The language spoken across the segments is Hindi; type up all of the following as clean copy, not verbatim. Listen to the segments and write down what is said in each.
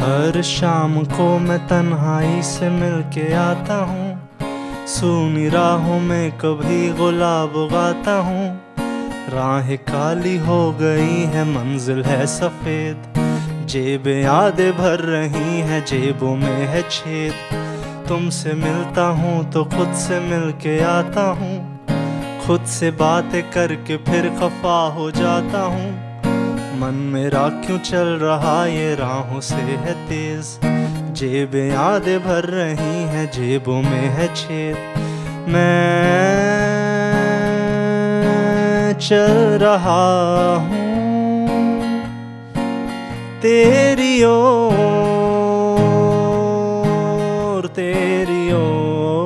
हर शाम को मैं तन्हाई से मिलके आता हूँ, सूनी राहों में कभी गुलाब उगाता हूँ। राहें काली हो गई है, मंजिल है सफेद, जेबें यादें भर रही हैं, जेबों में है छेद। तुमसे मिलता हूँ तो खुद से मिलके आता हूँ, खुद से बातें करके फिर खफा हो जाता हूँ। मन मेरा क्यों चल रहा ये राहों से है तेज, जेबें यादें भर रही हैं, जेबों में है छेद। मैं चल रहा हूँ तेरी ओर, तेरी ओर।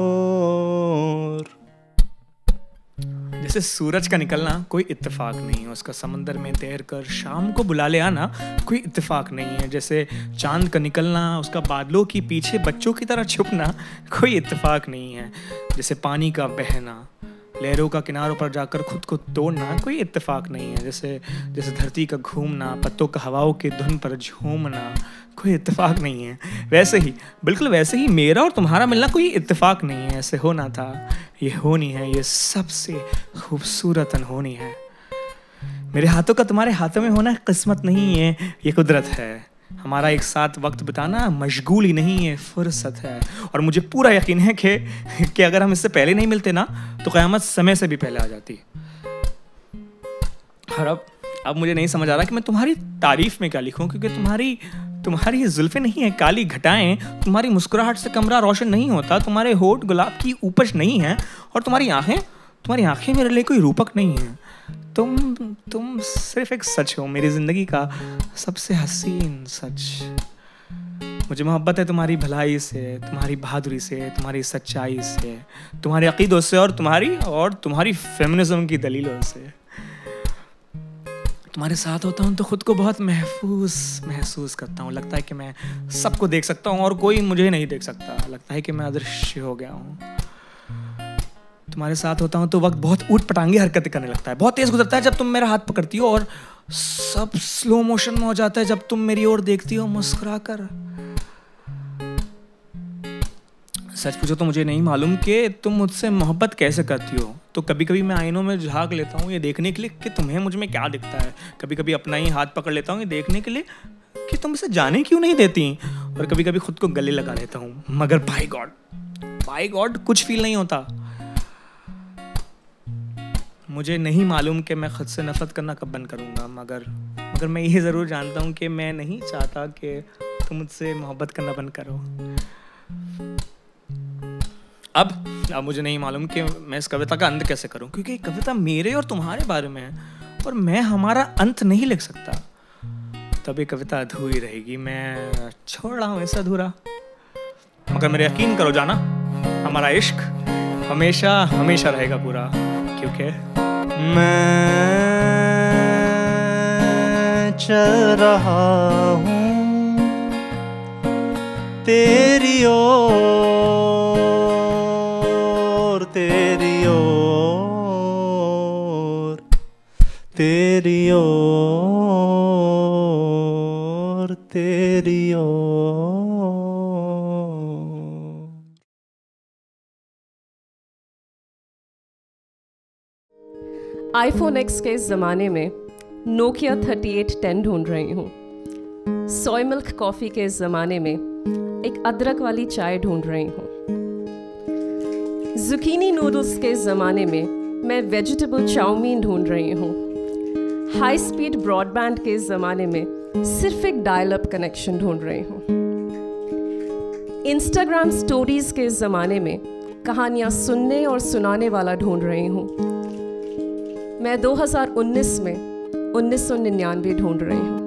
जैसे सूरज का निकलना कोई इत्तेफाक नहीं है, उसका समंदर में तैर कर शाम को बुला ले आना कोई इत्तेफाक नहीं है। जैसे चांद का निकलना, उसका बादलों के पीछे बच्चों की तरह छुपना कोई इत्तेफाक नहीं है। जैसे पानी का बहना, लहरों का किनारों पर जाकर खुद को तोड़ना कोई इत्तेफाक नहीं है। जैसे धरती का घूमना, पत्तों का हवाओं की धुन पर झूमना कोई इत्तेफाक नहीं है। वैसे ही, बिल्कुल वैसे ही मेरा और तुम्हारा मिलना कोई इत्तेफाक नहीं है। ऐसे होना था, ये होनी है, ये सबसे खूबसूरत अनहोनी है। मेरे हाथों का तुम्हारे हाथों में होना किस्मत नहीं है, ये कुदरत है। हमारा एक साथ वक्त बिताना मशगूली नहीं है, फुर्सत है। और मुझे पूरा यकीन है कि अगर हम इससे पहले नहीं मिलते ना तो क़यामत समय से भी पहले आ जाती। और अब मुझे नहीं समझ आ रहा कि मैं तुम्हारी तारीफ में क्या लिखूं, क्योंकि तुम्हारी जुल्फें नहीं है काली घटाएं, तुम्हारी मुस्कुराहट से कमरा रोशन नहीं होता, तुम्हारे होठ गुलाब की उपज नहीं है, और तुम्हारी आंखें मेरे लिए कोई रूपक नहीं है। तुम सिर्फ एक सच हो, मेरी जिंदगी का सबसे हसीन सच। मुझे मोहब्बत है तुम्हारी भलाई से, तुम्हारी बहादुरी से, तुम्हारी सच्चाई से, तुम्हारे अकीदों से, और तुम्हारी फेमिनिज्म की दलीलों से। तुम्हारे साथ होता हूँ तो खुद को बहुत महसूस करता हूँ। लगता है कि मैं सबको देख सकता हूँ और कोई मुझे नहीं देख सकता। लगता है कि मैं अदृश्य हो गया हूँ। तुम्हारे साथ होता हूँ तो वक्त बहुत ऊट पटांगी हरकतें करने लगता है। बहुत तेज गुजरता है जब तुम मेरा हाथ पकड़ती हो, और सब स्लो मोशन में हो जाता है जब तुम मेरी ओर देखती हो मुस्कुरा कर। सच पूछो तो मुझे नहीं मालूम कि तुम मुझसे मोहब्बत कैसे करती हो। तो कभी कभी मैं आईनों में झांक लेता हूँ ये देखने के लिए कि तुम्हें मुझ में क्या दिखता है। कभी कभी अपना ही हाथ पकड़ लेता हूँ ये देखने के लिए कि तुम इसे जाने क्यों नहीं देती। और कभी कभी खुद को गले लगा लेता हूँ, मगर बाय गॉड कुछ फील नहीं होता। मुझे नहीं मालूम कि मैं खुद से नफरत करना कब बंद करूँगा, मगर मैं ये ज़रूर जानता हूँ कि मैं नहीं चाहता कि तुम मुझसे मोहब्बत करना बंद करो। अब मुझे नहीं मालूम कि मैं इस कविता का अंत कैसे करूं, क्योंकि कविता मेरे और तुम्हारे बारे में है और मैं हमारा अंत नहीं लिख सकता। तब ये कविता अधूरी रहेगी। मैं छोड़ रहा हूं इसे अधूरा, मगर मेरे यकीन करो जाना, हमारा इश्क हमेशा हमेशा रहेगा पूरा। क्योंकि मैं चल रहा हूँ तेरी ओर, तेरी ओर, तेरी ओर, तेरी ओर। आईफोन X के इस ज़माने में नोकिया 3810 ढूंढ रही हूँ। सोय मिल्क कॉफ़ी के इस ज़माने में एक अदरक वाली चाय ढूंढ रही हूँ। जुकीनी नूडल्स के इस ज़माने में मैं वेजिटेबल चाउमीन ढूंढ रही हूँ। हाई स्पीड ब्रॉडबैंड के इस ज़माने में सिर्फ एक डायल अप कनेक्शन ढूंढ रही हूँ। इंस्टाग्राम स्टोरीज़ के इस ज़माने में कहानियाँ सुनने और सुनाने वाला ढूंढ रही हूँ। मैं 2019 में 1999 ढूंढ रही हूँ।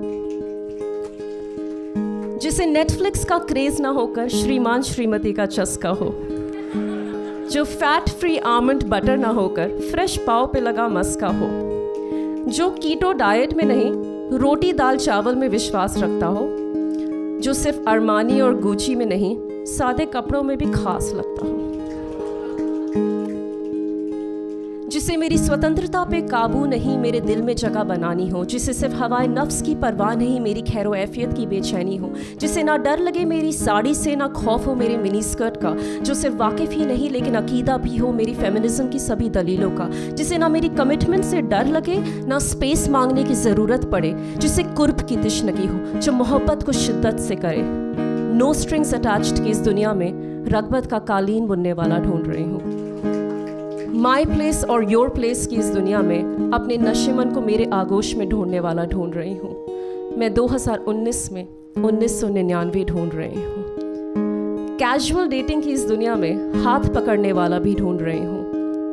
जिसे नेटफ्लिक्स का क्रेज ना होकर श्रीमान श्रीमती का चस्का हो, जो फैट फ्री आमंड बटर ना होकर फ्रेश पाव पे लगा मस्का हो, जो कीटो डाइट में नहीं रोटी दाल चावल में विश्वास रखता हो, जो सिर्फ अरमानी और गुची में नहीं सादे कपड़ों में भी खास लगता हो, जिसे मेरी स्वतंत्रता पे काबू नहीं मेरे दिल में जगह बनानी हो, जिसे सिर्फ हवाए नफ्स की परवाह नहीं मेरी खैरो ऐफियत की बेचैनी हो, जिसे ना डर लगे मेरी साड़ी से ना खौफ हो मेरे मिनी स्कर्ट का, जो सिर्फ वाकिफ़ ही नहीं लेकिन अकीदा भी हो मेरी फेमिनिज्म की सभी दलीलों का, जिसे ना मेरी कमिटमेंट से डर लगे ना स्पेस मांगने की ज़रूरत पड़े, जिसे कुर्ब की तिश्नगी हो, जो मोहब्बत को शिद्दत से करे। नो स्ट्रिंग्स अटैच्ड की इस दुनिया में रग़बत का कालीन बुनने वाला ढूंढ रही हूँ। माई प्लेस और योर प्लेस की इस दुनिया में अपने नशेमन को मेरे आगोश में ढूंढने वाला ढूंढ रही हूँ। मैं 2019 में 1999 ढूंढ रही हूँ। कैजुअल डेटिंग की इस दुनिया में हाथ पकड़ने वाला भी ढूंढ रही हूँ।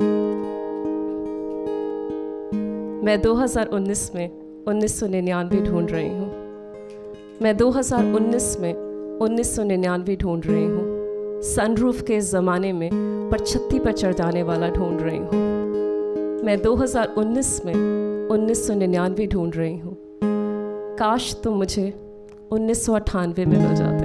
मैं 2019 में 1999 ढूंढ रही हूँ। मैं 2019 में 1999 ढूंढ रही हूँ। सनरूफ के इस ज़माने में पर छत्ती पर चढ़ जाने वाला ढूंढ रही हूँ। मैं 2019 में 1999 ढूंढ रही हूँ। काश तुम मुझे 1998 में मिल जाते।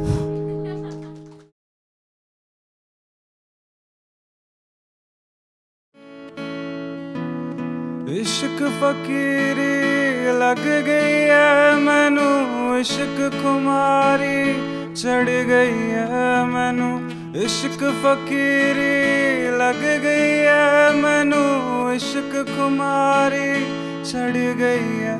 इश्क फकीरी लग गई है मैनू, इश्क खुमारी चढ़ गई है मैनू, इश्क फकीरी लग गई है मैनू, इश्क खुमारी चढ़ गई है।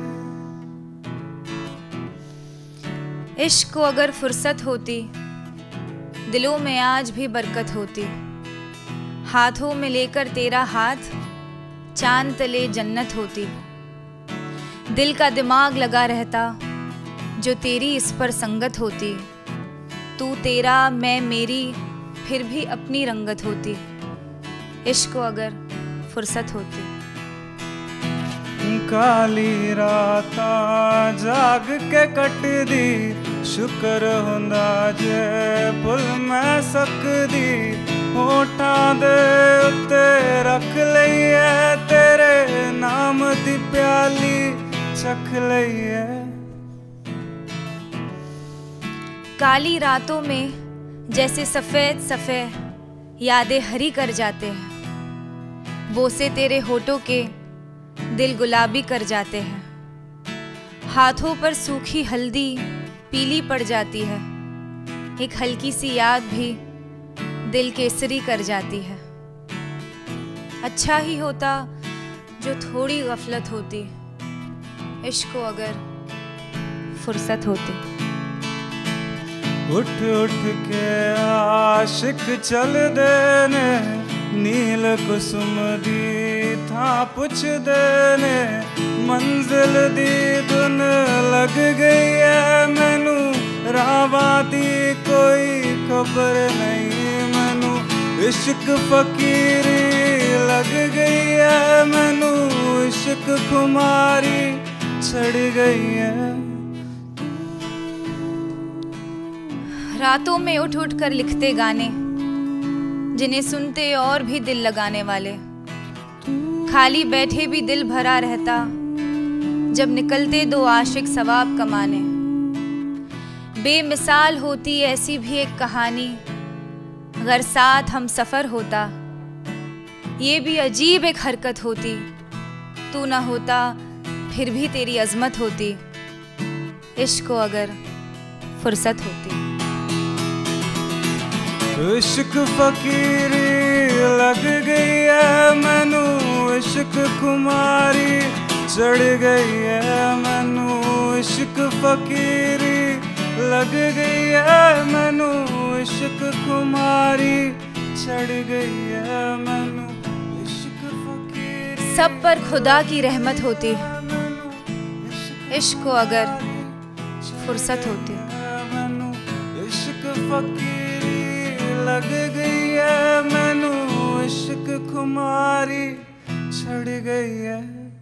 इश्क को अगर फुर्सत होती दिलों में आज भी बरकत होती, हाथों में लेकर तेरा हाथ चांद तले जन्नत होती। दिल का दिमाग लगा रहता जो तेरी इस पर संगत होती, तू तेरा मैं मेरी फिर भी अपनी रंगत होती। इश्क को अगर फुर्सत होती। काली राता जाग के कट दी, शुक्र हुंदा जे भुल मैं सकदी, होठां दे उत्ते रख लई है तेरे नाम दी प्याली चख लई है। काली रातों में जैसे सफ़ेद सफ़ेद यादें हरी कर जाते हैं, बोसे तेरे होठों के दिल गुलाबी कर जाते हैं। हाथों पर सूखी हल्दी पीली पड़ जाती है, एक हल्की सी याद भी दिल केसरी कर जाती है। अच्छा ही होता जो थोड़ी गफलत होती, इश्क को अगर फुर्सत होती। उठ उठ के आशिक चल देने, नील कुसुम दी था पुछ देने, मंजिल दी धुन लग गई है मैनू, रावा दी कोई खबर नहीं मैनू, इश्क फकीरी लग गई है मैनू, इश्क खुमारी चढ़ गई है। रातों में उठ उठ कर लिखते गाने, जिन्हें सुनते और भी दिल लगाने वाले, खाली बैठे भी दिल भरा रहता जब निकलते दो आशिक सवाब कमाने। बेमिसाल होती ऐसी भी एक कहानी, अगर साथ हम सफ़र होता, ये भी अजीब एक हरकत होती, तू ना होता फिर भी तेरी अजमत होती, इश्क को अगर फुर्सत होती। इश्क फकीरी लग गई है मैनू, इश्क खुमारी चढ़ गई है मैनू, इश्क फकीरी लग गई है मैनू, इश्क खुमारी चढ़ गई है मैनू, इश्क फकीरी। सब पर खुदा की रहमत होती, इश्क को अगर फुर्सत होती। इश्क फकीरी लग गई है मैनू, इश्क खुमारी चढ़ गई है।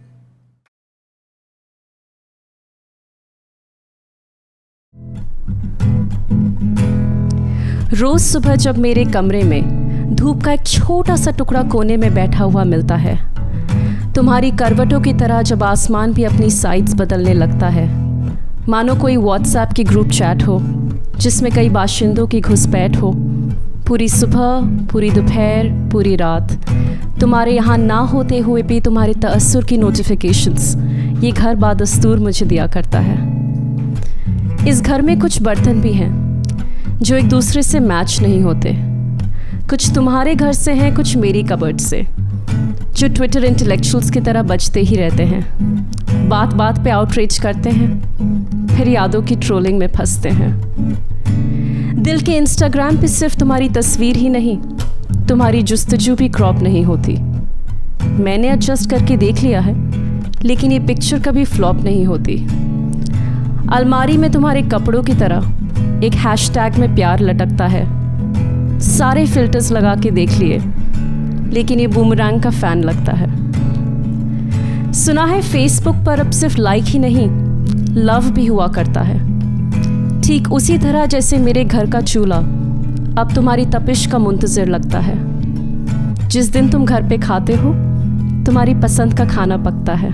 रोज सुबह जब मेरे कमरे में धूप का एक छोटा सा टुकड़ा कोने में बैठा हुआ मिलता है, तुम्हारी करवटों की तरह जब आसमान भी अपनी साइड्स बदलने लगता है, मानो कोई व्हाट्सएप की ग्रुप चैट हो जिसमें कई बाशिंदों की घुसपैठ हो, पूरी सुबह, पूरी दोपहर, पूरी रात, तुम्हारे यहाँ ना होते हुए भी तुम्हारे तअस्सुर की नोटिफिकेशंस ये घर बादस्तूर मुझे दिया करता है। इस घर में कुछ बर्तन भी हैं जो एक दूसरे से मैच नहीं होते। कुछ तुम्हारे घर से हैं, कुछ मेरी कबर्ड से, जो ट्विटर इंटेलेक्चुअल्स की तरह बजते ही रहते हैं। बात बात पे आउटरीच करते हैं, फिर यादों की ट्रोलिंग में फंसते हैं। दिल के इंस्टाग्राम पे सिर्फ तुम्हारी तस्वीर ही नहीं, तुम्हारी जुस्तजू भी क्रॉप नहीं होती। मैंने एडजस्ट करके देख लिया है, लेकिन ये पिक्चर कभी फ्लॉप नहीं होती। अलमारी में तुम्हारे कपड़ों की तरह एक हैशटैग में प्यार लटकता है। सारे फिल्टर्स लगा के देख लिए, लेकिन ये बूमरैंग का फैन लगता है। सुना है फेसबुक पर अब सिर्फ लाइक ही नहीं, लव भी हुआ करता है। ठीक उसी तरह जैसे मेरे घर का चूल्हा अब तुम्हारी तपिश का मुंतज़िर लगता है। जिस दिन तुम घर पे खाते हो, तुम्हारी पसंद का खाना पकता है।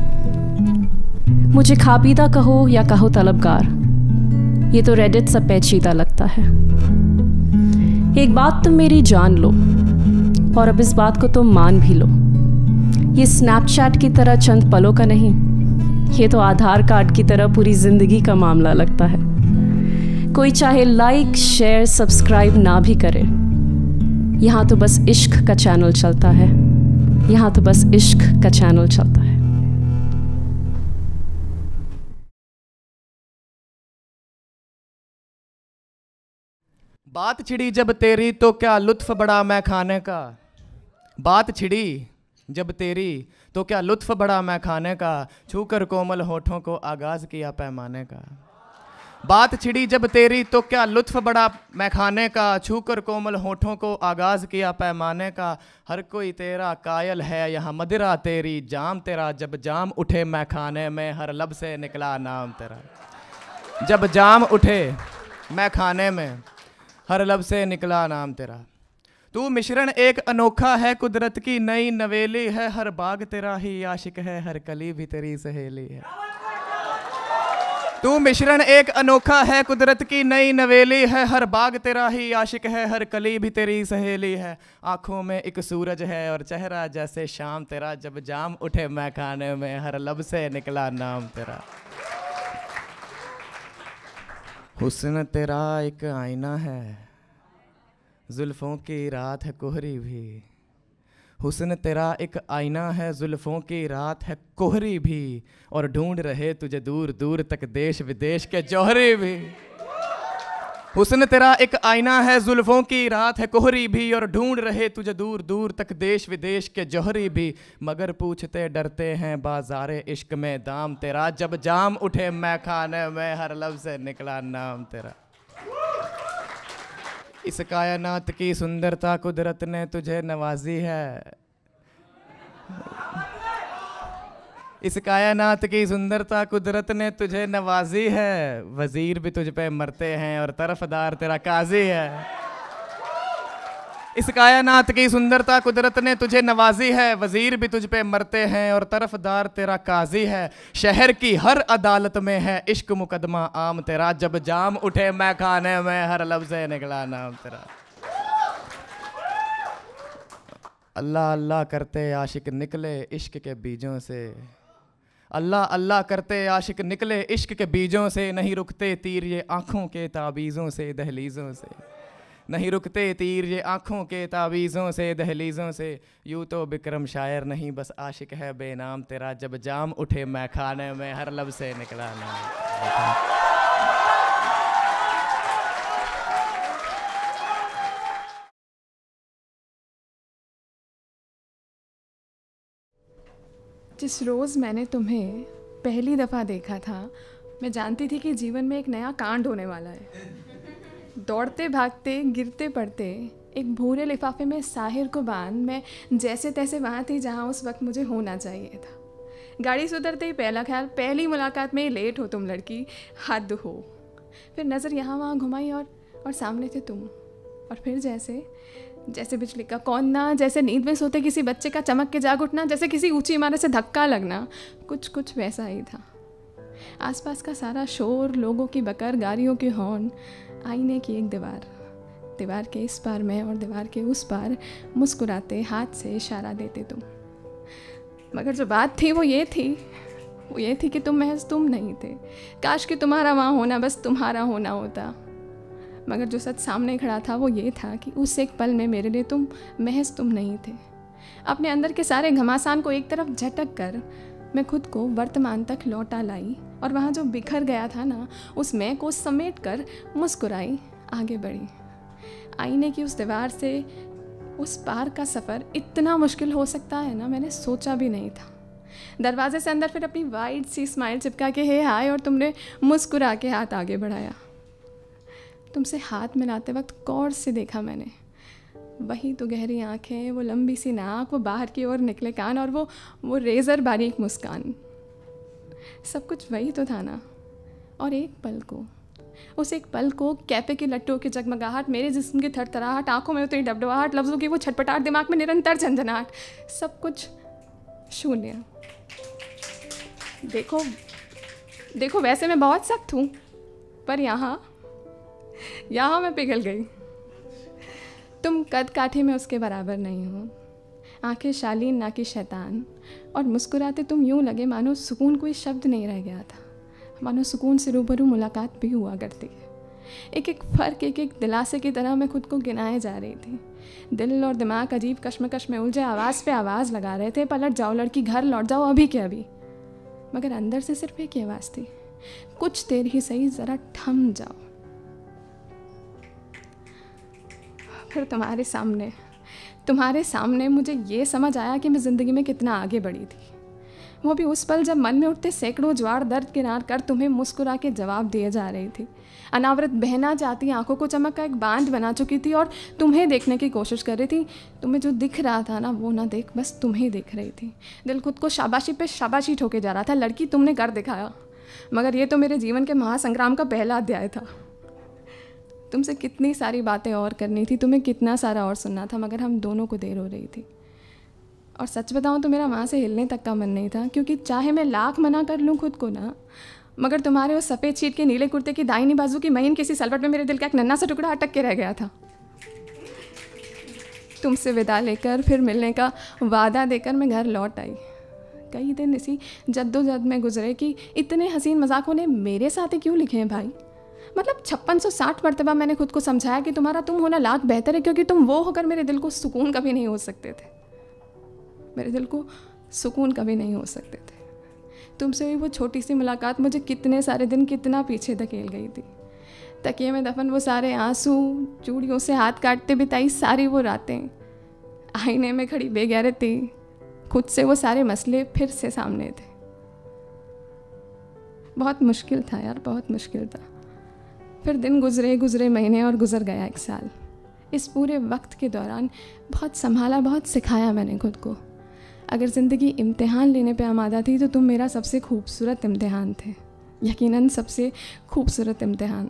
मुझे खापीदा कहो या कहो तलबगार, ये तो रेडिट सा पेचीदा लगता है। एक बात तुम मेरी जान लो, और अब इस बात को तुम मान भी लो। ये स्नैपचैट की तरह चंद पलों का नहीं, ये तो आधार कार्ड की तरह पूरी ज़िंदगी का मामला लगता है। कोई चाहे लाइक, शेयर, सब्सक्राइब ना भी करे, यहाँ तो बस इश्क का चैनल चलता है। यहाँ तो बस इश्क का चैनल चलता है। बात छिड़ी जब तेरी तो क्या लुत्फ बड़ा मैं खाने का। बात छिड़ी जब तेरी तो क्या लुत्फ बड़ा मैं खाने का, छूकर कोमल होठों को आगाज़ किया पैमाने का। बात छिड़ी जब तेरी तो क्या लुत्फ बड़ा मैं खाने का, छूकर कोमल होठों को आगाज़ किया पैमाने का। हर कोई तेरा कायल है यहाँ मदिरा तेरी, जाम तेरा जब जाम उठे मैं खाने में, हर लब से निकला नाम तेरा। जब जाम उठे मैं खाने में, हर लब से निकला नाम तेरा। तू मिश्रण एक अनोखा है, कुदरत की नई नवेली है, हर बाग तेरा ही आशिक है, हर कली भी तेरी सहेली है। तू मिश्रण एक अनोखा है, कुदरत की नई नवेली है, हर बाग तेरा ही आशिक है, हर कली भी तेरी सहेली है। आँखों में एक सूरज है और चेहरा जैसे शाम तेरा, जब जाम उठे मैं खाने में, हर लब से निकला नाम तेरा। हुस्न तेरा एक आईना है, जुल्फ़ों की रात है कोहरी भी। हुस्न तेरा एक आईना है, जुल्फ़ों की रात है कोहरी भी, और ढूंढ रहे तुझे दूर दूर तक देश विदेश के जौहरी भी। हुस्न तेरा एक आईना है, जुल्फ़ों की रात है कोहरी भी, और ढूंढ रहे तुझे दूर दूर तक देश विदेश के जौहरी भी। मगर पूछते डरते हैं बाज़ारे इश्क में दाम तेरा, जब जाम उठे मैं खाने में, हर लब से निकला नाम तेरा। इस कायनात की सुंदरता कुदरत ने तुझे नवाजी है। इस कायनात की सुंदरता कुदरत ने तुझे नवाजी है, वजीर भी तुझ पे मरते हैं और तरफदार तेरा काजी है। इस कायनात की सुंदरता कुदरत ने तुझे नवाजी है, वजीर भी तुझ पे मरते हैं और तरफदार तेरा काजी है। शहर की हर अदालत में है इश्क मुकदमा आम तेरा, जब जाम उठे मैं खाने में, हर लब से निकला नाम तेरा। अल्लाह अल्लाह करते आशिक निकले इश्क के बीजों से, अल्लाह अल्लाह करते आशिक निकले इश्क के बीजों से, नहीं रुकते तीर ये आँखों के ताबीज़ों से दहलीज़ों से, नहीं रुकते तीर ये आँखों के तावीज़ों से दहलीज़ों से। यूँ तो बिक्रम शायर नहीं बस आशिक है बेनाम तेरा, जब जाम उठे मैं खाने में, हर लब से निकला नाम। जिस रोज़ मैंने तुम्हें पहली दफ़ा देखा था, मैं जानती थी कि जीवन में एक नया कांड होने वाला है। दौड़ते भागते गिरते पड़ते एक भूरे लिफाफे में साहिर को बांध मैं जैसे तैसे वहाँ थी जहाँ उस वक्त मुझे होना चाहिए था। गाड़ी से उतरते ही पहला ख्याल, पहली मुलाकात में ही लेट हो तुम लड़की, हद हो। फिर नज़र यहाँ वहाँ घुमाई और सामने थे तुम। और फिर जैसे बिजली का कौनना, जैसे नींद में सोते किसी बच्चे का चमक के जाग उठना, जैसे किसी ऊंची इमारत से धक्का लगना, कुछ वैसा ही था। आसपास का सारा शोर, लोगों की बकर, गाड़ियों की हॉर्न, आईने की एक दीवार, दीवार के इस पार मैं और दीवार के उस पार मुस्कुराते हाथ से इशारा देते तुम। मगर जो बात थी वो ये थी कि तुम महज तुम नहीं थे। काश कि तुम्हारा वहाँ होना बस तुम्हारा होना होता। मगर जो सच सामने खड़ा था वो ये था कि उस एक पल में मेरे लिए तुम महज तुम नहीं थे। अपने अंदर के सारे घमासान को एक तरफ झटक कर मैं खुद को वर्तमान तक लौटा लाई और वहाँ जो बिखर गया था ना, उस मैं को समेट कर मुस्कुराई, आगे बढ़ी। आईने की उस दीवार से उस पार का सफ़र इतना मुश्किल हो सकता है ना, मैंने सोचा भी नहीं था। दरवाजे से अंदर फिर अपनी वाइड सी स्माइल चिपका के हे हाय और तुमने मुस्कुरा के हाथ आगे बढ़ाया। तुमसे हाथ मिलाते वक्त गौर से देखा मैंने, वही तो गहरी आंखें, वो लंबी सी नाक, वो बाहर की ओर निकले कान और वो रेज़र बारीक मुस्कान। सब कुछ वही तो था ना। और उस एक पल को कैफे की लट्टों की जगमगाहट, मेरे जिस्म की थरथराहट, आंखों में उतरी डबडबाहट, लफ्ज़ों की वो छटपटाहट, दिमाग में निरंतर झंझनाहट, सब कुछ शून्य। देखो वैसे मैं बहुत सख्त हूँ, पर यहाँ मैं पिघल गई। तुम कद काठी में उसके बराबर नहीं हो। आंखें शालीन ना कि शैतान, और मुस्कुराते तुम यूं लगे मानो सुकून कोई शब्द नहीं रह गया था, मानो सुकून से रूबरू मुलाकात भी हुआ करती है। एक एक फ़र्क, एक एक दिलासे की तरह मैं खुद को गिनाए जा रही थी। दिल और दिमाग अजीब कश्मकश में उलझे आवाज़ पे आवाज़ लगा रहे थे, पलट जाओ लड़की, घर लौट जाओ अभी के अभी। मगर अंदर से सिर्फ एक ही आवाज़ थी, कुछ देर ही सही, ज़रा थम जाओ। फिर तुम्हारे सामने मुझे ये समझ आया कि मैं ज़िंदगी में कितना आगे बढ़ी थी। वो भी उस पल जब मन में उठते सैकड़ों ज्वार दर्द किनार कर तुम्हें मुस्कुरा के जवाब दिए जा रही थी। अनावरत बहना चाहती आंखों को चमक का एक बांध बना चुकी थी और तुम्हें देखने की कोशिश कर रही थी। तुम्हें जो दिख रहा था ना, वो ना देख, बस तुम्हें देख रही थी। दिल खुद को शाबाशी पे शाबाशी ठोके जा रहा था, लड़की तुमने कर दिखाया। मगर ये तो मेरे जीवन के महासंग्राम का पहला अध्याय था। तुमसे कितनी सारी बातें और करनी थी, तुम्हें कितना सारा और सुनना था, मगर हम दोनों को देर हो रही थी। और सच बताऊं तो मेरा वहाँ से हिलने तक का मन नहीं था, क्योंकि चाहे मैं लाख मना कर लूँ खुद को ना, मगर तुम्हारे उस सफ़ेद शीट के नीले कुर्ते की दाहिनी बाजू की महीन किसी सलवट में मेरे दिल का एक नन्हा सा टुकड़ा अटक के रह गया था। तुमसे विदा लेकर फिर मिलने का वादा देकर मैं घर लौट आई। कई दिन इसी जद्दोजहद में गुजरे कि इतने हसीन मजाकों ने मेरे साथ ही क्यों लिखे हैं भाई। मतलब 5660 मरतबा मैंने खुद को समझाया कि तुम्हारा तुम होना लाख बेहतर है, क्योंकि तुम वो होकर मेरे दिल को सुकून कभी नहीं हो सकते थे। मेरे दिल को सुकून कभी नहीं हो सकते थे। तुमसे हुई वो छोटी सी मुलाकात मुझे कितने सारे दिन कितना पीछे धकेल गई थी। तकिए में दफन वो सारे आंसू, चूड़ियों से हाथ काटते बिताई सारी वो रातें, आईने में खड़ी बेगैरती, खुद से वो सारे मसले फिर से सामने थे। बहुत मुश्किल था यार, बहुत मुश्किल था। फिर दिन गुजरे महीने और गुजर गया 1 साल। इस पूरे वक्त के दौरान बहुत संभाला, बहुत सिखाया मैंने खुद को। अगर ज़िंदगी इम्तिहान लेने पे आमादा थी तो तुम मेरा सबसे खूबसूरत इम्तिहान थे, यकीनन सबसे खूबसूरत इम्तिहान।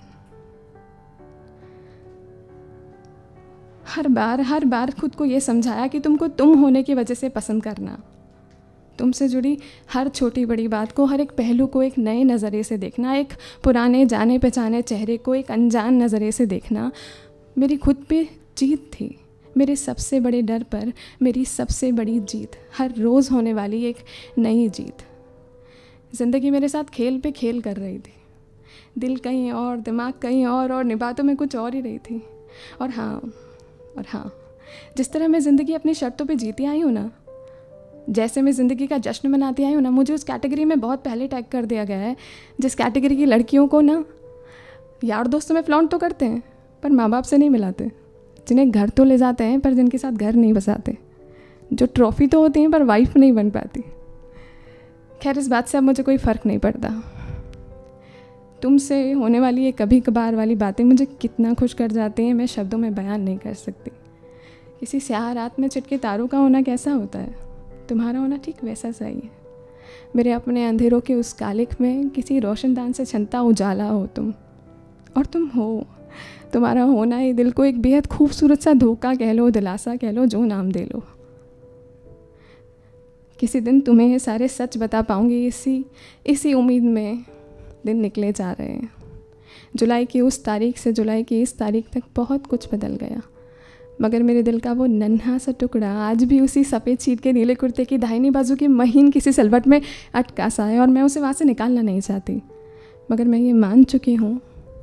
हर बार खुद को ये समझाया कि तुमको तुम होने की वजह से पसंद करना, तुमसे जुड़ी हर छोटी बड़ी बात को, हर एक पहलू को एक नए नज़रिए से देखना, एक पुराने जाने पहचाने चेहरे को एक अनजान नज़रिए से देखना मेरी खुद पे जीत थी। मेरे सबसे बड़े डर पर मेरी सबसे बड़ी जीत, हर रोज़ होने वाली एक नई जीत। ज़िंदगी मेरे साथ खेल पे खेल कर रही थी, दिल कहीं और, दिमाग कहीं और निभातों में कुछ और ही रही थी। और हाँ, जिस तरह मैं ज़िंदगी अपनी शर्तों पे जीती आई हूँ ना, जैसे मैं ज़िंदगी का जश्न मनाती आई हूँ ना, मुझे उस कैटेगरी में बहुत पहले टैग कर दिया गया है, जिस कैटेगरी की लड़कियों को ना यार दोस्तों में फ्लॉन्ट तो करते हैं पर माँ बाप से नहीं मिलाते, जिन्हें घर तो ले जाते हैं पर जिनके साथ घर नहीं बसाते, जो ट्रॉफ़ी तो होती हैं पर वाइफ नहीं बन पाती। खैर, इस बात से अब मुझे कोई फ़र्क नहीं पड़ता। तुमसे होने वाली ये कभी कभार वाली बातें मुझे कितना खुश कर जाती हैं, मैं शब्दों में बयान नहीं कर सकती। किसी स्याह रात में चिटके तारों का होना कैसा होता है, तुम्हारा होना ठीक वैसा सही है। मेरे अपने अंधेरों के उस कालिक में किसी रोशनदान से छनता उजाला हो तुम, और तुम हो। तुम्हारा होना ही दिल को एक बेहद खूबसूरत सा धोखा कह लो, दिलासा कह लो, जो नाम दे लो। किसी दिन तुम्हें ये सारे सच बता पाऊँगी, इसी उम्मीद में दिन निकले जा रहे हैं। जुलाई की उस तारीख से जुलाई की इस तारीख तक बहुत कुछ बदल गया, मगर मेरे दिल का वो नन्हा सा टुकड़ा आज भी उसी सफ़ेद शीट के नीले कुर्ते की दाहिनी बाजू की महीन किसी सिलवट में अटका सा है और मैं उसे वहाँ से निकालना नहीं चाहती। मगर मैं ये मान चुकी हूँ,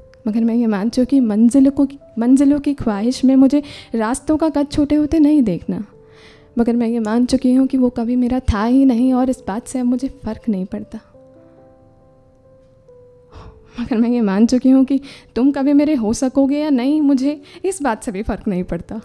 मंजिलों की ख्वाहिश में मुझे रास्तों का कद छोटे होते नहीं देखना। मगर मैं ये मान चुकी हूँ कि वो कभी मेरा था ही नहीं और इस बात से अब मुझे फ़र्क नहीं पड़ता। मगर मैं ये मान चुकी हूँ कि तुम कभी मेरे हो सकोगे या नहीं, मुझे इस बात से भी फ़र्क नहीं पड़ता,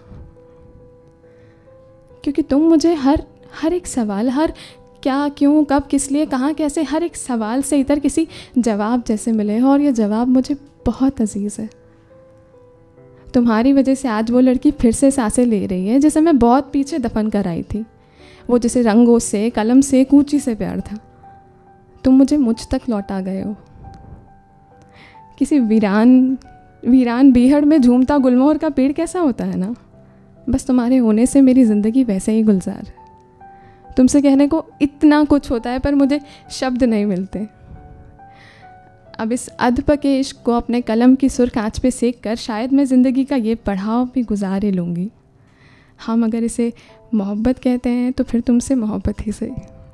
क्योंकि तुम मुझे हर एक सवाल, हर क्या, क्यों, कब, किस लिए, कहाँ, कैसे, हर एक सवाल से इतर किसी जवाब जैसे मिले हो और ये जवाब मुझे बहुत अजीज़ है। तुम्हारी वजह से आज वो लड़की फिर से सांसें ले रही है जिसे मैं बहुत पीछे दफन कर आई थी, वो जिसे रंगों से, कलम से, कूची से प्यार था। तुम मुझे मुझ तक लौटा गए हो। किसी वीरान बीहड़ में झूमता गुलमोहर का पेड़ कैसा होता है ना, बस तुम्हारे होने से मेरी ज़िंदगी वैसे ही गुलजार है। तुमसे कहने को इतना कुछ होता है पर मुझे शब्द नहीं मिलते। अब इस अधपके इश्क को अपने कलम की सुर्ख आँच पे सेक कर शायद मैं ज़िंदगी का ये पड़ाव भी गुजारे लूँगी। हम अगर इसे मोहब्बत कहते हैं तो फिर तुमसे मोहब्बत ही सही,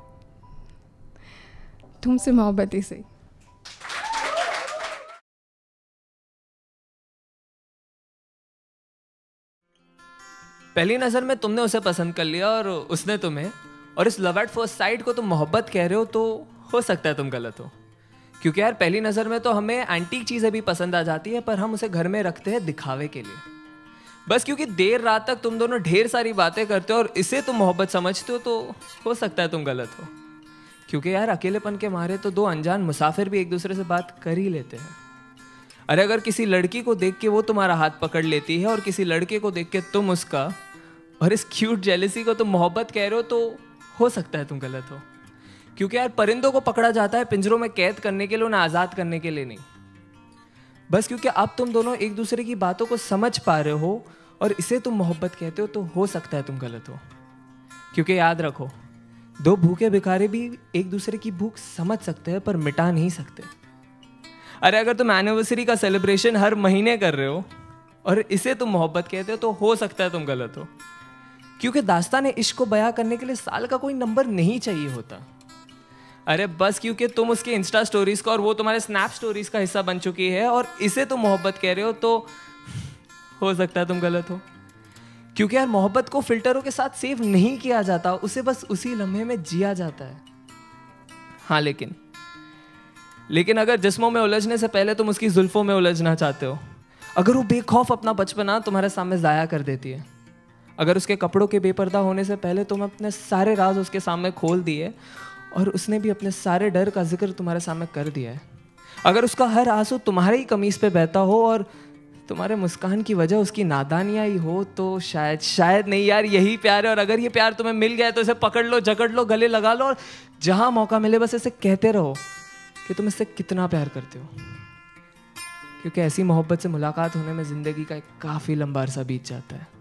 तुमसे मोहब्बत ही सही। पहली नज़र में तुमने उसे पसंद कर लिया और उसने तुम्हें, और इस लव एट फर्स्ट साइट को तुम मोहब्बत कह रहे हो, तो हो सकता है तुम गलत हो। क्योंकि यार पहली नज़र में तो हमें एंटीक चीज़ें भी पसंद आ जाती है, पर हम उसे घर में रखते हैं दिखावे के लिए। बस क्योंकि देर रात तक तुम दोनों ढेर सारी बातें करते हो और इसे तुम मोहब्बत समझते हो, तो हो सकता है तुम गलत हो। क्योंकि यार अकेलेपन के मारे तो दो अनजान मुसाफिर भी एक दूसरे से बात कर ही लेते हैं। अरे अगर किसी लड़की को देख के वो तुम्हारा हाथ पकड़ लेती है और किसी लड़के को देख के तुम उसका, और इस क्यूट जेलसी को तुम मोहब्बत कह रहे हो, तो हो सकता है तुम गलत हो। क्योंकि यार परिंदों को पकड़ा जाता है पिंजरों में कैद करने के लिए, उन्हें आज़ाद करने के लिए नहीं। बस क्योंकि अब तुम दोनों एक दूसरे की बातों को समझ पा रहे हो और इसे तुम मोहब्बत कहते हो, तो हो सकता है तुम गलत हो। क्योंकि याद रखो, दो भूखे भिखारी भी एक दूसरे की भूख समझ सकते हैं पर मिटा नहीं सकते। अरे अगर तुम एनिवर्सरी का सेलिब्रेशन हर महीने कर रहे हो और इसे तुम मोहब्बत कहते हो, तो हो सकता है तुम गलत हो। क्योंकि दास्तान इश्क को बयां करने के लिए साल का कोई नंबर नहीं चाहिए होता। अरे बस क्योंकि तुम उसके इंस्टा स्टोरीज का और वो तुम्हारे स्नैप स्टोरीज का हिस्सा बन चुकी है और इसे तुम मोहब्बत कह रहे हो, तो हो सकता है तुम गलत हो। क्योंकि यार मोहब्बत को फिल्टरों के साथ सेव नहीं किया जाता, उसे बस उसी लम्हे में जिया जाता है। हाँ लेकिन अगर जिस्मों में उलझने से पहले तुम उसकी जुल्फों में उलझना चाहते हो, अगर वो बेखौफ अपना बचपना तुम्हारे सामने ज़ाया कर देती है, अगर उसके कपड़ों के बेपर्दा होने से पहले तुम अपने सारे राज उसके सामने खोल दिए और उसने भी अपने सारे डर का जिक्र तुम्हारे सामने कर दिया है, अगर उसका हर आंसू तुम्हारे ही कमीज पे बहता हो और तुम्हारे मुस्कान की वजह उसकी नादानियाँ ही हो, तो शायद नहीं यार यही प्यार है। और अगर ये प्यार तुम्हें मिल गया है तो इसे पकड़ लो, जकड़ लो, गले लगा लो और जहाँ मौका मिले बस इसे कहते रहो कि तुम इससे कितना प्यार करते हो। क्योंकि ऐसी मोहब्बत से मुलाकात होने में जिंदगी का एक काफ़ी लंबा अरसा बीत जाता है।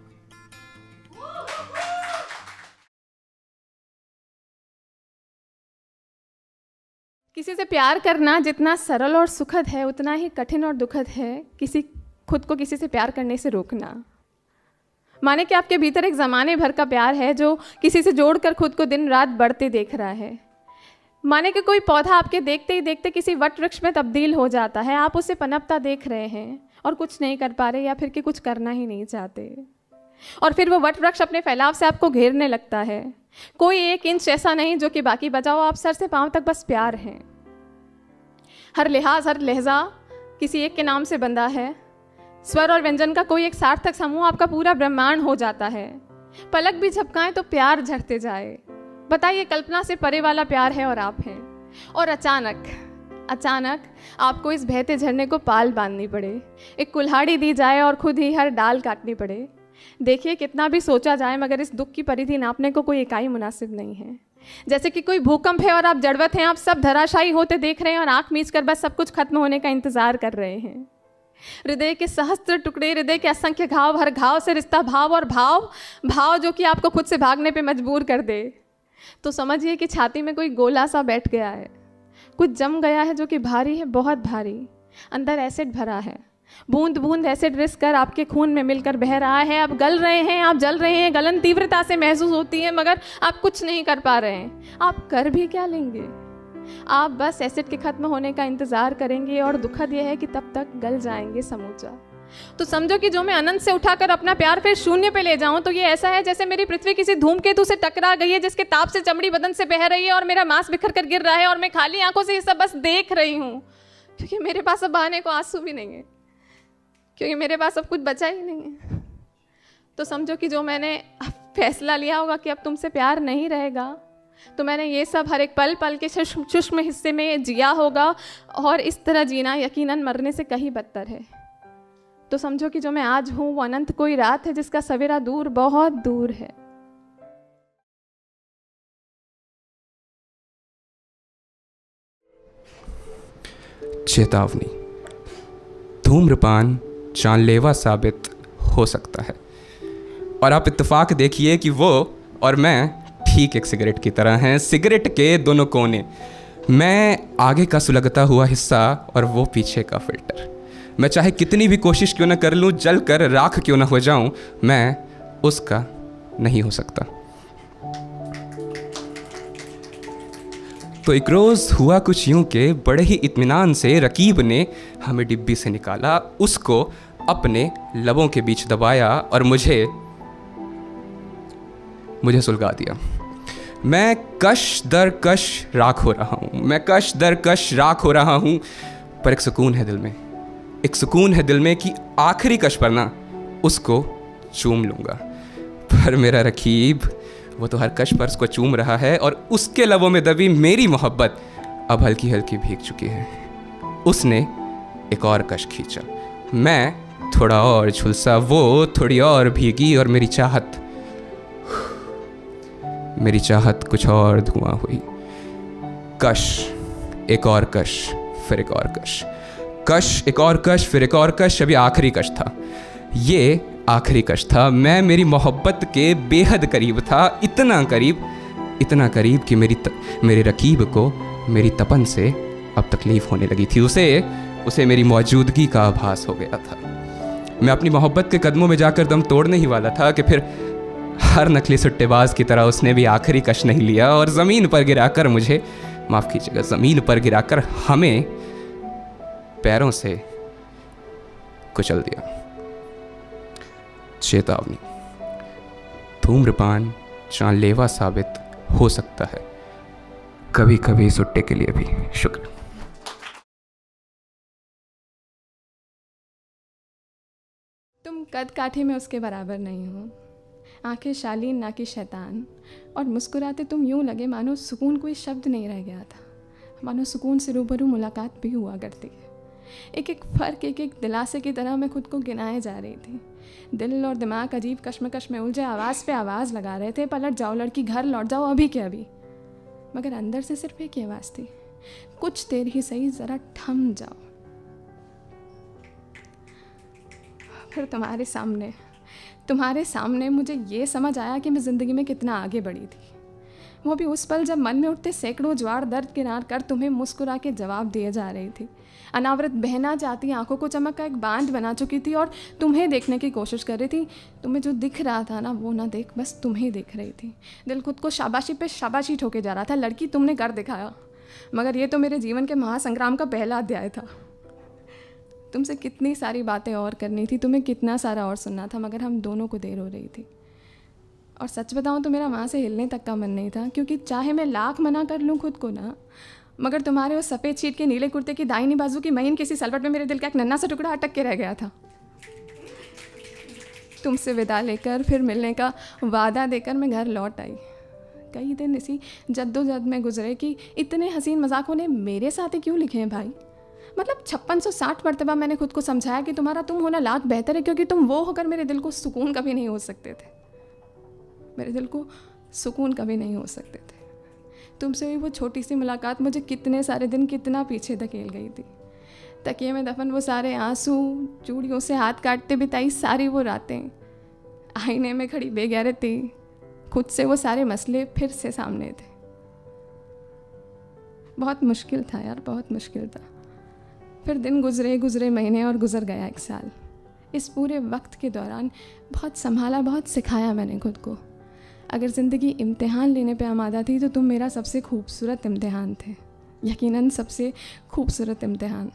किसी से प्यार करना जितना सरल और सुखद है, उतना ही कठिन और दुखद है खुद को किसी से प्यार करने से रोकना। माने कि आपके भीतर एक ज़माने भर का प्यार है जो किसी से जोड़कर खुद को दिन रात बढ़ते देख रहा है। माने कि कोई पौधा आपके देखते ही देखते किसी वट वृक्ष में तब्दील हो जाता है, आप उसे पनपता देख रहे हैं और कुछ नहीं कर पा रहे या फिर कि कुछ करना ही नहीं चाहते, और फिर वो वट वृक्ष अपने फैलाव से आपको घेरने लगता है। कोई एक इंच ऐसा नहीं जो कि बाकी बचाओ, आप सर से पांव तक बस प्यार हैं। हर लिहाज, हर लहजा किसी एक के नाम से बंधा है। स्वर और व्यंजन का कोई एक सार्थक समूह आपका पूरा ब्रह्मांड हो जाता है। पलक भी झपकाएं तो प्यार झड़ते जाए। बताइए, कल्पना से परे वाला प्यार है और आप हैं, और अचानक आपको इस बहते झरने को पाल बांधनी पड़े, एक कुल्हाड़ी दी जाए और खुद ही हर डाल काटनी पड़े। देखिए, कितना भी सोचा जाए मगर इस दुख की परिधि नापने को कोई इकाई मुनासिब नहीं है। जैसे कि कोई भूकंप है और आप जड़वत हैं, आप सब धराशायी होते देख रहे हैं और आंख मीच कर बस सब कुछ खत्म होने का इंतजार कर रहे हैं। हृदय के सहस्त्र टुकड़े, हृदय के असंख्य घाव, हर घाव से रिश्ता भाव, और भाव जो कि आपको खुद से भागने पे मजबूर कर दे। तो समझिए कि छाती में कोई गोला सा बैठ गया है, कुछ जम गया है जो कि भारी है, बहुत भारी। अंदर एसिड भरा है, बूंद बूंद एसिड रिस कर आपके खून में मिलकर बह रहा है। आप गल रहे हैं, आप जल रहे हैं, गलन तीव्रता से महसूस होती है, मगर आप कुछ नहीं कर पा रहे हैं। आप कर भी क्या लेंगे? आप बस एसिड के खत्म होने का इंतज़ार करेंगे और दुखद यह है कि तब तक गल जाएंगे समूचा। तो समझो कि जो मैं अनंत से उठाकर अपना प्यार फिर शून्य पे ले जाऊं, तो ये ऐसा है जैसे मेरी पृथ्वी किसी धूमकेतु से टकरा गई है, जिसके ताप से चमड़ी बदन से बह रही है और मेरा मांस बिखर कर गिर रहा है और मैं खाली आंखों से ये सब बस देख रही हूँ, क्योंकि मेरे पास अब बहाने को आंसू भी नहीं है, क्योंकि मेरे पास अब कुछ बचा ही नहीं है। तो समझो कि जो मैंने फैसला लिया होगा कि अब तुमसे प्यार नहीं रहेगा, तो मैंने ये सब हर एक पल पल के सूक्ष्म हिस्से में जिया होगा, और इस तरह जीना यकीनन मरने से कहीं बदतर है। तो समझो कि जो मैं आज हूँ वो अनंत कोई रात है जिसका सवेरा दूर, बहुत दूर है। चेतावनी, धूम्रपान जानलेवा साबित हो सकता है, और आप इत्तेफाक देखिए कि वो और मैं ठीक एक सिगरेट की तरह हैं। सिगरेट के दोनों कोने, मैं आगे का सुलगता हुआ हिस्सा और वो पीछे का फिल्टर। मैं चाहे कितनी भी कोशिश क्यों ना कर लूँ, जल कर राख क्यों ना हो जाऊँ, मैं उसका नहीं हो सकता। तो एक रोज़ हुआ कुछ यूं के बड़े ही इत्मीनान से रकीब ने हमें डिब्बी से निकाला, उसको अपने लबों के बीच दबाया और मुझे सुलगा दिया। मैं कश दर कश राख हो रहा हूँ, मैं कश दर कश राख हो रहा हूँ, पर एक सुकून है दिल में, एक सुकून है दिल में कि आखिरी कश पर ना उसको चूम लूँगा। पर मेरा रकीब वो तो हर कश पर उसको चूम रहा है, और उसके लबों में दबी मेरी मोहब्बत अब हल्की हल्की भीग चुकी है। उसने एक और कश खींचा, मैं थोड़ा और झुलसा, वो थोड़ी और भीगी, और मेरी चाहत कुछ और धुआं हुई। कश, एक और कश, फिर एक और कश, कश, एक और कश, फिर एक और कश। अभी आखिरी कश था, ये आखिरी कश था। मैं मेरी मोहब्बत के बेहद करीब था, इतना करीब कि मेरे रकीब को मेरी तपन से अब तकलीफ होने लगी थी। उसे मेरी मौजूदगी का आभास हो गया था। मैं अपनी मोहब्बत के कदमों में जाकर दम तोड़ने ही वाला था कि फिर हर नकली सट्टेबाज की तरह उसने भी आखिरी कश नहीं लिया और ज़मीन पर गिराकर मुझे, माफ़ कीजिएगा, ज़मीन पर गिराकर हमें पैरों से कुचल दिया। चेतावनी, धूम्रपान जानलेवा साबित हो सकता है, कभी कभी सुट्टे के लिए भी। शुक्र। तुम कद काठे में उसके बराबर नहीं हो, आंखें शालीन ना कि शैतान, और मुस्कुराते तुम यूं लगे मानो सुकून कोई शब्द नहीं रह गया था, मानो सुकून से रूबरू मुलाकात भी हुआ करती है। एक एक फ़र्क, एक एक दिलासे की तरह मैं खुद को गिनाए जा रही थी। दिल और दिमाग अजीब कश्मकश में उलझे आवाज़ पे आवाज़ लगा रहे थे, पलट जाओ लड़की, घर लौट जाओ अभी के अभी। मगर अंदर से सिर्फ एक ही आवाज़ थी, कुछ देर ही सही, ज़रा थम जाओ। फिर तुम्हारे सामने मुझे ये समझ आया कि मैं ज़िंदगी में कितना आगे बढ़ी थी। वो भी उस पल जब मन में उठते सैकड़ों ज्वार दर्द किनार कर तुम्हें मुस्कुरा के जवाब दिए जा रही थी। अनावृत बहना चाहती आंखों को चमक का एक बांध बना चुकी थी और तुम्हें देखने की कोशिश कर रही थी। तुम्हें जो दिख रहा था ना, वो ना देख, बस तुम्हें देख रही थी। दिल खुद को शाबाशी पे शाबाशी ठोके जा रहा था, लड़की तुमने कर दिखाया। मगर ये तो मेरे जीवन के महासंग्राम का पहला अध्याय था। तुमसे कितनी सारी बातें और करनी थी, तुम्हें कितना सारा और सुनना था, मगर हम दोनों को देर हो रही थी। और सच बताऊं तो मेरा वहाँ से हिलने तक का मन नहीं था, क्योंकि चाहे मैं लाख मना कर लूँ खुद को ना, मगर तुम्हारे उस सफ़ेद शीट के नीले कुर्ते की दाहिनी बाजू की महीन किसी सलवट में मेरे दिल का एक नन्हा सा टुकड़ा अटक के रह गया था। तुमसे विदा लेकर फिर मिलने का वादा देकर मैं घर लौट आई। कई दिन इसी जद्दोजहद में गुजरे कि इतने हसीन मजाकों ने मेरे साथ ही क्यों लिखे हैं भाई। मतलब 5660 मरतबा मैंने खुद को समझाया कि तुम्हारा तुम होना लाख बेहतर है, क्योंकि तुम वो होकर मेरे दिल को सुकून कभी नहीं हो सकते थे। मेरे दिल को सुकून कभी नहीं हो सकते थे। तुमसे हुई वो छोटी सी मुलाकात मुझे कितने सारे दिन कितना पीछे धकेल गई थी। तकिए में दफन वो सारे आंसू, चूड़ियों से हाथ काटते बिताई सारी वो रातें, आईने में खड़ी बेगैरती, खुद से वो सारे मसले फिर से सामने थे। बहुत मुश्किल था यार, बहुत मुश्किल था। फिर दिन गुजरे गुजरे महीने और गुजर गया 1 साल। इस पूरे वक्त के दौरान बहुत संभाला, बहुत सिखाया मैंने खुद को। अगर ज़िंदगी इम्तिहान लेने पे आमादा थी तो तुम मेरा सबसे खूबसूरत इम्तिहान थे, यकीनन सबसे खूबसूरत इम्तिहान।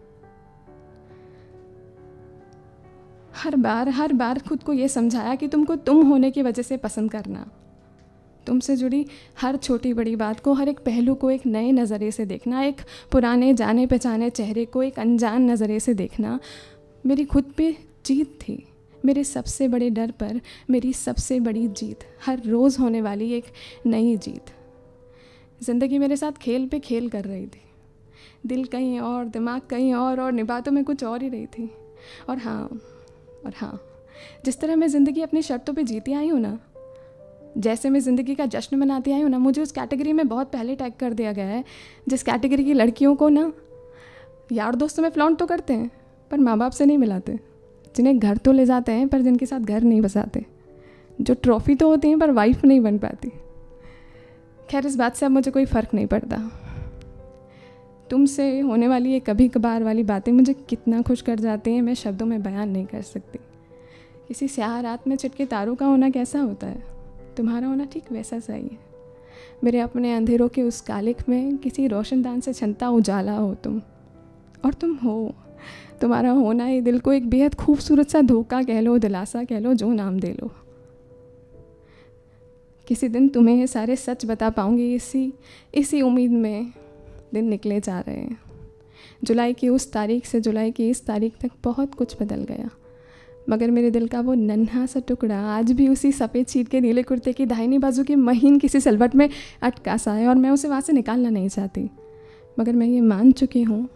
हर बार खुद को ये समझाया कि तुमको तुम होने की वजह से पसंद करना, तुमसे जुड़ी हर छोटी बड़ी बात को, हर एक पहलू को एक नए नज़रिए से देखना, एक पुराने जाने पहचाने चेहरे को एक अनजान नज़रिए से देखना मेरी खुद पे जीत थी। मेरे सबसे बड़े डर पर मेरी सबसे बड़ी जीत, हर रोज़ होने वाली एक नई जीत। ज़िंदगी मेरे साथ खेल पे खेल कर रही थी, दिल कहीं और, दिमाग कहीं और निभातों में कुछ और ही रही थी। और हाँ, जिस तरह मैं ज़िंदगी अपनी शर्तों पे जीती आई हूँ ना, जैसे मैं ज़िंदगी का जश्न मनाती आई हूँ ना, मुझे उस कैटेगरी में बहुत पहले टैग कर दिया गया है जिस कैटेगरी की लड़कियों को ना यार दोस्तों में फ्लॉन्ट तो करते हैं पर माँ बाप से नहीं मिलाते, जिन्हें घर तो ले जाते हैं पर जिनके साथ घर नहीं बसाते, जो ट्रॉफ़ी तो होती हैं पर वाइफ नहीं बन पाती। खैर, इस बात से अब मुझे कोई फ़र्क नहीं पड़ता। तुमसे होने वाली ये कभी कभार वाली बातें मुझे कितना खुश कर जाती हैं, मैं शब्दों में बयान नहीं कर सकती। किसी स्याह रात में छिटके तारों का होना कैसा होता है, तुम्हारा होना ठीक वैसा सही है। मेरे अपने अंधेरों के उस कालिक में किसी रोशनदान से छनता उजाला हो तुम, और तुम हो। तुम्हारा होना ही दिल को एक बेहद खूबसूरत सा धोखा कह लो, दिलासा कह लो, जो नाम दे लो। किसी दिन तुम्हें ये सारे सच बता पाऊँगी, इसी उम्मीद में दिन निकले जा रहे हैं। जुलाई की उस तारीख से जुलाई की इस तारीख तक बहुत कुछ बदल गया, मगर मेरे दिल का वो नन्हा सा टुकड़ा आज भी उसी सफ़ेद शीट के नीले कुर्ते की दाहिनी बाजू की महीन किसी सिलवट में अटका सा है, और मैं उसे वहाँ से निकालना नहीं चाहती। मगर मैं ये मान चुकी हूँ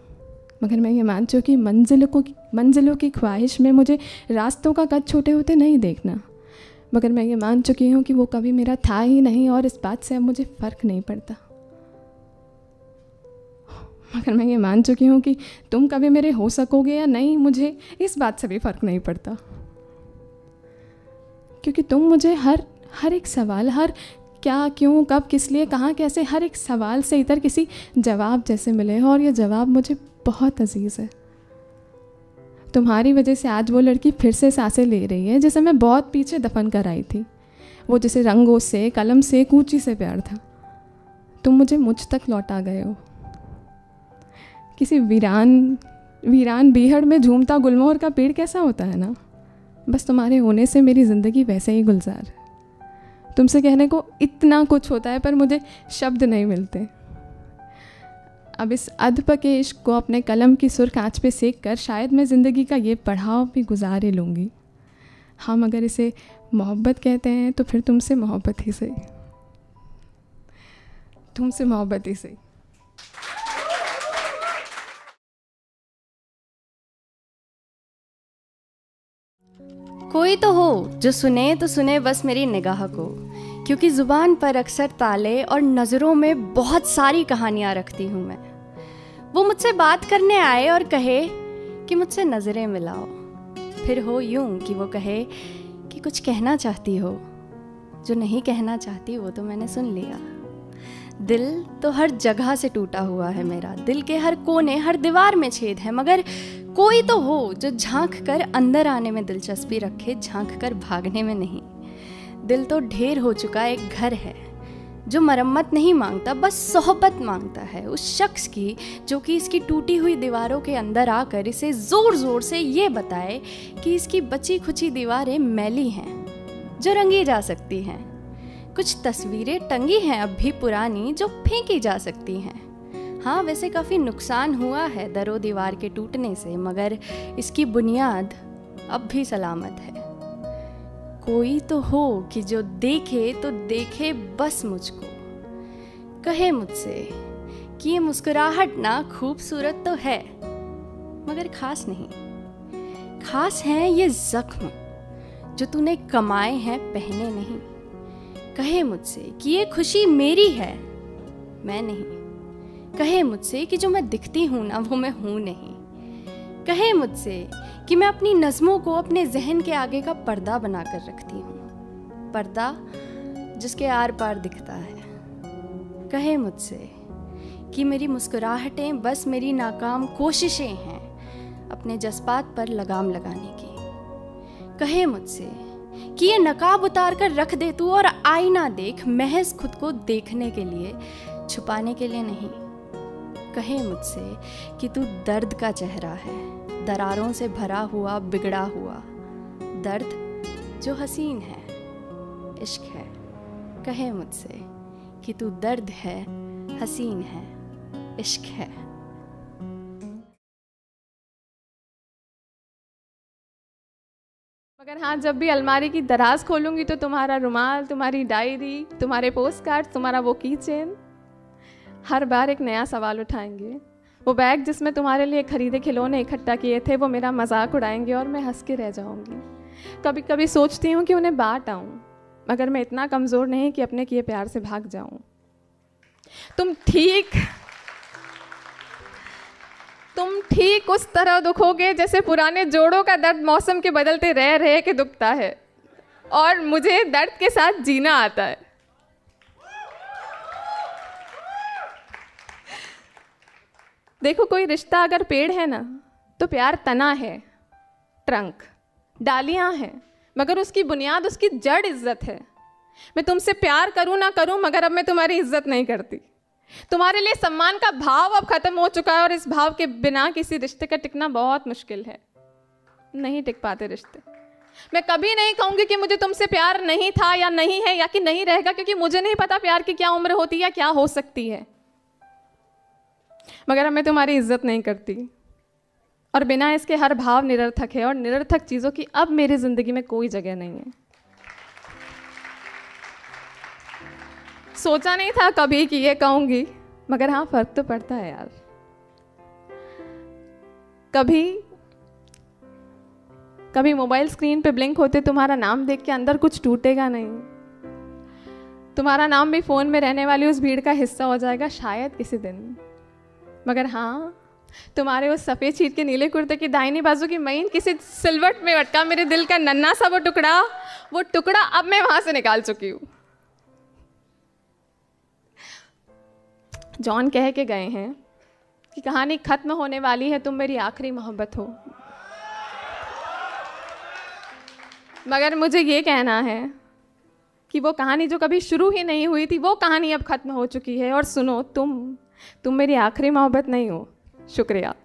मंजिलों की ख्वाहिश में मुझे रास्तों का कद छोटे होते नहीं देखना। मगर मैं ये मान चुकी हूँ कि वो कभी मेरा था ही नहीं, और इस बात से अब मुझे फ़र्क नहीं पड़ता। मगर मैं ये मान चुकी हूँ कि तुम कभी मेरे हो सकोगे या नहीं, मुझे इस बात से भी फ़र्क नहीं पड़ता, क्योंकि तुम मुझे हर एक सवाल, हर क्या, क्यों, कब, किस लिए, कहाँ, कैसे, हर एक सवाल से इतर किसी जवाब जैसे मिले हो, और ये जवाब मुझे बहुत अजीज़ है। तुम्हारी वजह से आज वो लड़की फिर से सांसें ले रही है जिसे मैं बहुत पीछे दफन कर आई थी, वो जिसे रंगों से, कलम से, कूची से प्यार था। तुम मुझे मुझ तक लौटा गए हो। किसी वीरान बीहड़ में झूमता गुलमोहर का पेड़ कैसा होता है ना, बस तुम्हारे होने से मेरी ज़िंदगी वैसे ही गुलजार। तुमसे कहने को इतना कुछ होता है पर मुझे शब्द नहीं मिलते। अब इस अधपके इश्क को अपने कलम की सुर्ख आँच पे सेक कर शायद मैं ज़िंदगी का ये पड़ाव भी गुजारे लूँगी। हम अगर इसे मोहब्बत कहते हैं तो फिर तुमसे मोहब्बत ही सही, तुमसे मोहब्बत ही सही। कोई तो हो जो सुने तो सुने बस मेरी निगाह को, क्योंकि ज़ुबान पर अक्सर ताले और नज़रों में बहुत सारी कहानियाँ रखती हूँ मैं। वो मुझसे बात करने आए और कहे कि मुझसे नज़रें मिलाओ, फिर हो यूं कि वो कहे कि कुछ कहना चाहती हो, जो नहीं कहना चाहती वो तो मैंने सुन लिया। दिल तो हर जगह से टूटा हुआ है मेरा, दिल के हर कोने, हर दीवार में छेद है, मगर कोई तो हो जो झांक कर अंदर आने में दिलचस्पी रखे, झांक कर भागने में नहीं। दिल तो ढेर हो चुका एक घर है जो मरम्मत नहीं मांगता, बस सोहबत मांगता है उस शख्स की जो कि इसकी टूटी हुई दीवारों के अंदर आकर इसे ज़ोर ज़ोर से ये बताए कि इसकी बची खुची दीवारें मैली हैं जो रंगी जा सकती हैं, कुछ तस्वीरें टंगी हैं अब भी पुरानी जो फेंकी जा सकती हैं। हाँ, वैसे काफ़ी नुकसान हुआ है दरो दीवार के टूटने से, मगर इसकी बुनियाद अब भी सलामत है। कोई तो हो कि जो देखे तो देखे बस मुझको, कहे मुझसे कि ये मुस्कुराहट ना खूबसूरत तो है मगर खास नहीं, खास है ये जख्म जो तूने कमाए हैं पहने नहीं। कहे मुझसे कि ये खुशी मेरी है मैं नहीं, कहे मुझसे कि जो मैं दिखती हूँ ना वो मैं हूँ नहीं। कहे मुझसे कि मैं अपनी नज़मों को अपने जहन के आगे का पर्दा बनाकर रखती हूँ, पर्दा जिसके आर पार दिखता है। कहे मुझसे कि मेरी मुस्कुराहटें बस मेरी नाकाम कोशिशें हैं अपने जज्बात पर लगाम लगाने की। कहे मुझसे कि ये नकाब उतार कर रख दे तू और आईना देख, महज खुद को देखने के लिए, छुपाने के लिए नहीं। कहे मुझसे कि तू दर्द का चेहरा है, दरारों से भरा हुआ, बिगड़ा हुआ दर्द जो हसीन है, इश्क है। कहे मुझसे कि तू दर्द है, हसीन है, इश्क है। मगर हाँ, जब भी अलमारी की दराज खोलूंगी तो तुम्हारा रुमाल, तुम्हारी डायरी, तुम्हारे पोस्ट कार्ड, तुम्हारा वो की चेन हर बार एक नया सवाल उठाएंगे। वो बैग जिसमें तुम्हारे लिए खरीदे खिलौने इकट्ठा किए थे, वो मेरा मजाक उड़ाएंगे और मैं हंस के रह जाऊंगी। कभी कभी सोचती हूँ कि उन्हें बांट आऊँ, मगर मैं इतना कमज़ोर नहीं कि अपने किए प्यार से भाग जाऊँ। तुम ठीक उस तरह दुखोगे जैसे पुराने जोड़ों का दर्द मौसम के बदलते रह रहे के दुखता है, और मुझे दर्द के साथ जीना आता है। देखो, कोई रिश्ता अगर पेड़ है ना, तो प्यार तना है, ट्रंक, डालियां हैं, मगर उसकी बुनियाद, उसकी जड़ इज्जत है। मैं तुमसे प्यार करूं ना करूं, मगर अब मैं तुम्हारी इज्जत नहीं करती। तुम्हारे लिए सम्मान का भाव अब खत्म हो चुका है, और इस भाव के बिना किसी रिश्ते का टिकना बहुत मुश्किल है। नहीं टिक पाते रिश्ते। मैं कभी नहीं कहूंगी कि मुझे तुमसे प्यार नहीं था या नहीं है या कि नहीं रहेगा, क्योंकि मुझे नहीं पता प्यार की क्या उम्र होती है या क्या हो सकती है। मगर अब मैं तुम्हारी इज्जत नहीं करती, और बिना इसके हर भाव निरर्थक है, और निरर्थक चीज़ों की अब मेरी ज़िंदगी में कोई जगह नहीं है। सोचा नहीं था कभी कि ये कहूँगी, मगर हाँ, फर्क तो पड़ता है यार। कभी मोबाइल स्क्रीन पे ब्लिंक होते तुम्हारा नाम देख के अंदर कुछ टूटेगा नहीं। तुम्हारा नाम भी फ़ोन में रहने वाली उस भीड़ का हिस्सा हो जाएगा शायद किसी दिन। मगर हाँ, तुम्हारे उस सफ़ेद शीट के नीले कुर्ते की दाहिनी बाजू की मईन किसी सिलवट में अटका मेरे दिल का नन्हा सा वो टुकड़ा अब मैं वहाँ से निकाल चुकी हूँ। जॉन कह के गए हैं कि कहानी खत्म होने वाली है, तुम मेरी आखिरी मोहब्बत हो। मगर मुझे ये कहना है कि वो कहानी जो कभी शुरू ही नहीं हुई थी, वो कहानी अब खत्म हो चुकी है। और सुनो, तुम मेरी आखिरी मोहब्बत नहीं हो। शुक्रिया।